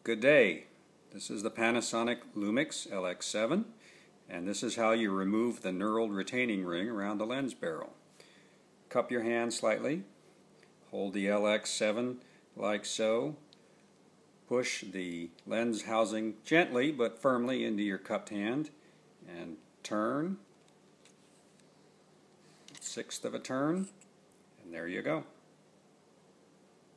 Good day. This is the Panasonic Lumix LX7, and this is how you remove the knurled retaining ring around the lens barrel. Cup your hand slightly, hold the LX7 like so, push the lens housing gently but firmly into your cupped hand, and turn, 1/6 of a turn, and there you go.